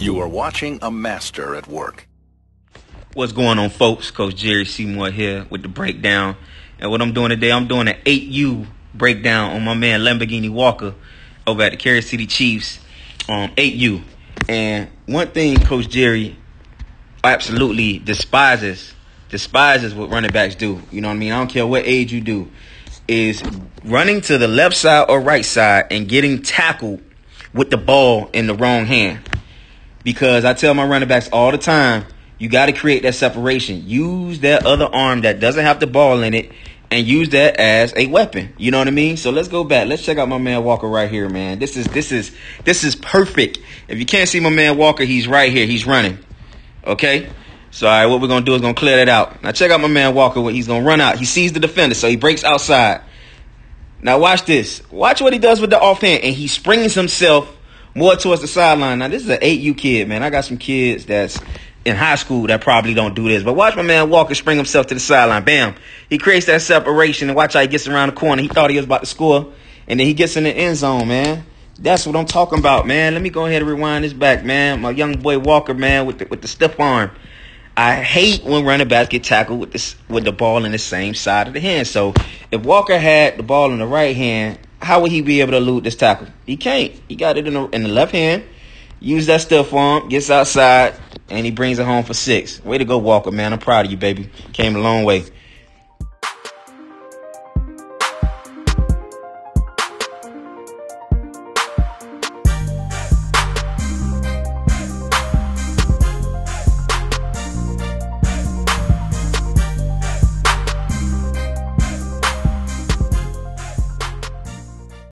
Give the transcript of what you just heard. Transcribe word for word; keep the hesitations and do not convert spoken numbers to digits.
You are watching a master at work. What's going on, folks? Coach Jerry Seymour here with the breakdown. And what I'm doing today, I'm doing an eight U breakdown on my man Lamborghini Walker over at the Kansas City Chiefs, um, eight U. And one thing Coach Jerry absolutely despises, despises what running backs do. You know what I mean? I don't care what age you do, is running to the left side or right side and getting tackled with the ball in the wrong hand. Because I tell my running backs all the time, you got to create that separation. Use that other arm that doesn't have the ball in it and use that as a weapon. You know what I mean? So let's go back. Let's check out my man Walker right here, man. This is this is this is perfect. If you can't see my man Walker, he's right here. He's running. Okay? So all right, what we're gonna do is gonna clear that out. Now check out my man Walker. What he's gonna run out. He sees the defender, so he breaks outside. Now watch this. Watch what he does with the offhand, and he springs himself more towards the sideline. Now this is an eight U kid, man. I got some kids that's in high school that probably don't do this. But watch my man Walker spring himself to the sideline. Bam. He creates that separation, and watch how he gets around the corner. He thought he was about to score, and then he gets in the end zone, man. That's what I'm talking about, man. Let me go ahead and rewind this back, man. My young boy Walker, man, with the, with the stiff arm. I hate when running backs get tackled with this with the ball in the same side of the hand. So if Walker had the ball in the right hand, how would he be able to elude this tackle? He can't. He got it in the, in the left hand. Use that stiff arm, gets outside, and he brings it home for six. Way to go, Walker, man. I'm proud of you, baby. Came a long way.